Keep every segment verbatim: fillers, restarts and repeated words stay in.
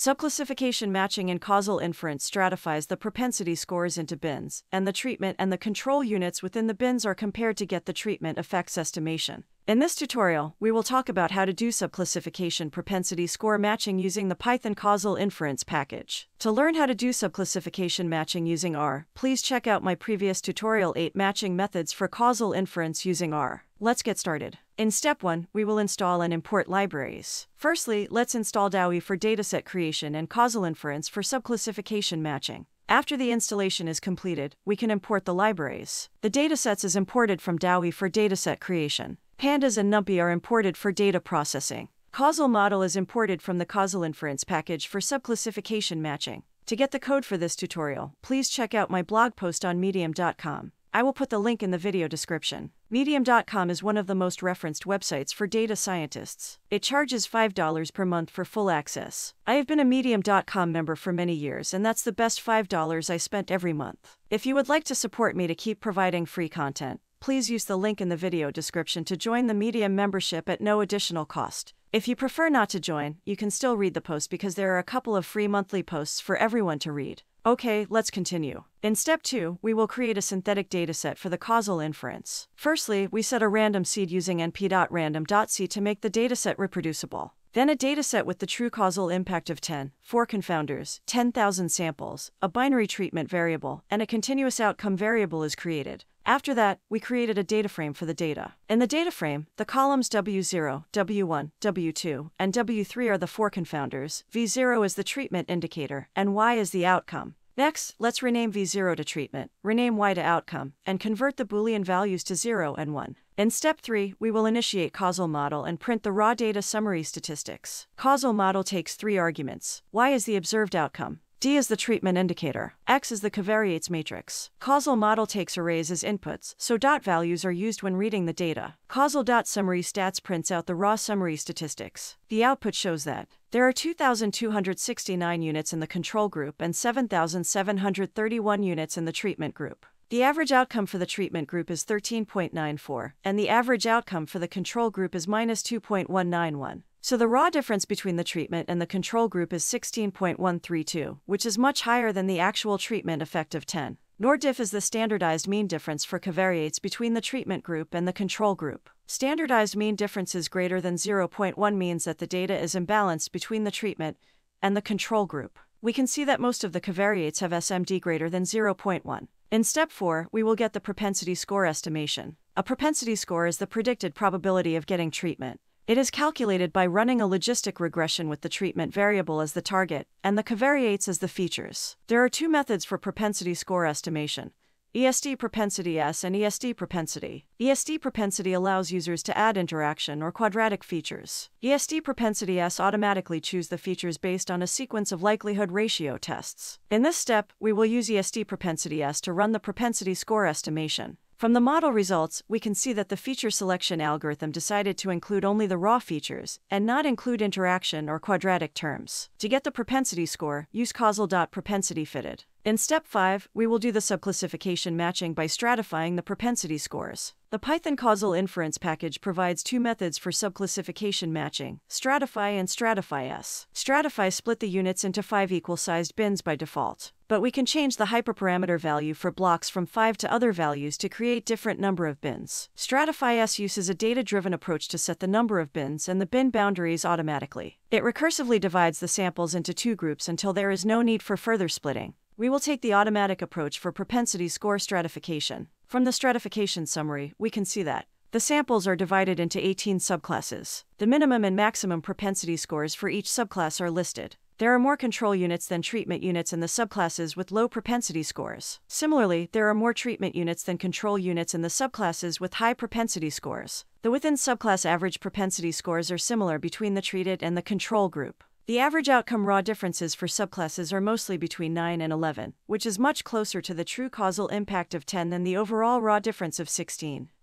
Subclassification matching in causal inference stratifies the propensity scores into bins, and the treatment and the control units within the bins are compared to get the treatment effects estimation. In this tutorial, we will talk about how to do subclassification propensity score matching using the Python CausalInference package. To learn how to do subclassification matching using R, please check out my previous tutorial eight matching methods for causal inference using R. Let's get started. In step one, we will install and import libraries. Firstly, let's install D A W I for dataset creation and causal inference for subclassification matching. After the installation is completed, we can import the libraries. The datasets is imported from D A W I for dataset creation. Pandas and NumPy are imported for data processing. Causal model is imported from the CausalInference package for subclassification matching. To get the code for this tutorial, please check out my blog post on medium dot com. I will put the link in the video description. medium dot com is one of the most referenced websites for data scientists. It charges five dollars per month for full access. I have been a medium dot com member for many years, and that's the best five dollars I spent every month. If you would like to support me to keep providing free content, please use the link in the video description to join the Medium membership at no additional cost. If you prefer not to join, you can still read the post because there are a couple of free monthly posts for everyone to read. Okay, let's continue. In step two, we will create a synthetic dataset for the causal inference. Firstly, we set a random seed using np.random.c to make the dataset reproducible. Then a dataset with the true causal impact of ten, four confounders, ten thousand samples, a binary treatment variable, and a continuous outcome variable is created. After that, we created a data frame for the data. In the data frame, the columns W zero, W one, W two, and W three are the four confounders, V zero is the treatment indicator, and Y is the outcome. Next, let's rename V zero to treatment, rename Y to outcome, and convert the Boolean values to zero and one. In step three, we will initiate causal model and print the raw data summary statistics. Causal model takes three arguments. Y is the observed outcome. D is the treatment indicator. X is the covariates matrix. Causal model takes arrays as inputs, so dot values are used when reading the data. Causal.summary stats prints out the raw summary statistics. The output shows that there are two thousand two hundred sixty-nine units in the control group and seven thousand seven hundred thirty-one units in the treatment group. The average outcome for the treatment group is thirteen point nine four, and the average outcome for the control group is minus two point one nine one. So the raw difference between the treatment and the control group is sixteen point one three two, which is much higher than the actual treatment effect of ten. Nor diff is the standardized mean difference for covariates between the treatment group and the control group. Standardized mean differences greater than zero point one means that the data is imbalanced between the treatment and the control group. We can see that most of the covariates have S M D greater than zero point one. In step four, we will get the propensity score estimation. A propensity score is the predicted probability of getting treatment. It is calculated by running a logistic regression with the treatment variable as the target, and the covariates as the features. There are two methods for propensity score estimation: E S D propensity S and E S D propensity. E S D propensity allows users to add interaction or quadratic features. E S D propensity S automatically choose the features based on a sequence of likelihood ratio tests. In this step, we will use E S D propensity S to run the propensity score estimation. From the model results, we can see that the feature selection algorithm decided to include only the raw features, and not include interaction or quadratic terms. To get the propensity score, use causal.propensityFitted. In step five, we will do the subclassification matching by stratifying the propensity scores. The Python CausalInference package provides two methods for subclassification matching: stratify and stratifies. Stratify split the units into five equal-sized bins by default, but we can change the hyperparameter value for blocks from five to other values to create different number of bins. Stratifies uses a data-driven approach to set the number of bins and the bin boundaries automatically. It recursively divides the samples into two groups until there is no need for further splitting. We will take the automatic approach for propensity score stratification. From the stratification summary, we can see that the samples are divided into eighteen subclasses. The minimum and maximum propensity scores for each subclass are listed. There are more control units than treatment units in the subclasses with low propensity scores. Similarly, there are more treatment units than control units in the subclasses with high propensity scores. The within subclass average propensity scores are similar between the treated and the control group. The average outcome raw differences for subclasses are mostly between nine and eleven, which is much closer to the true causal impact of ten than the overall raw difference of sixteen.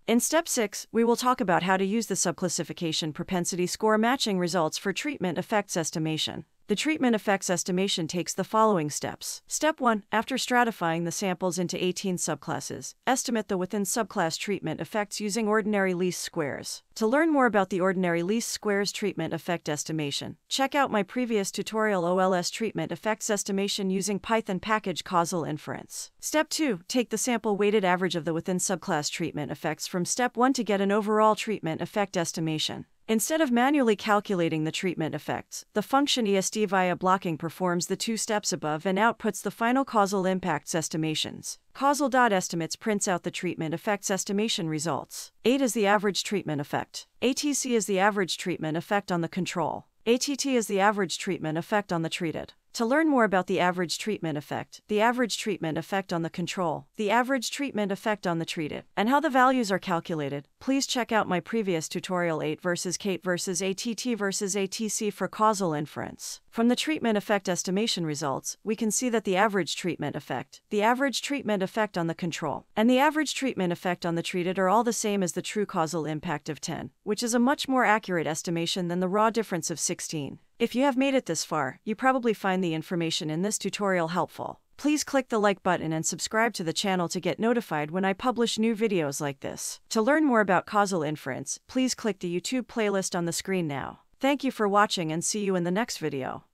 In step six, we will talk about how to use the subclassification propensity score matching results for treatment effects estimation. The treatment effects estimation takes the following steps. Step one. After stratifying the samples into eighteen subclasses, estimate the within subclass treatment effects using ordinary least squares. To learn more about the ordinary least squares treatment effect estimation, check out my previous tutorial O L S treatment effects estimation using Python package Causal Inference. Step two. Take the sample weighted average of the within subclass treatment effects from step one to get an overall treatment effect estimation. Instead of manually calculating the treatment effects, the function E S D via blocking performs the two steps above and outputs the final causal impacts estimations. Causal.estimates prints out the treatment effects estimation results. eight is the average treatment effect. A T C is the average treatment effect on the control. A T T is the average treatment effect on the treated. To learn more about the average treatment effect, the average treatment effect on the control, the average treatment effect on the treated, and how the values are calculated, please check out my previous tutorial eight versus Kate versus A T T versus A T C for causal inference. From the treatment effect estimation results, we can see that the average treatment effect, the average treatment effect on the control, and the average treatment effect on the treated are all the same as the true causal impact of ten, which is a much more accurate estimation than the raw difference of sixteen. If you have made it this far, you probably find the information in this tutorial helpful. Please click the like button and subscribe to the channel to get notified when I publish new videos like this. To learn more about causal inference, please click the YouTube playlist on the screen now. Thank you for watching and see you in the next video.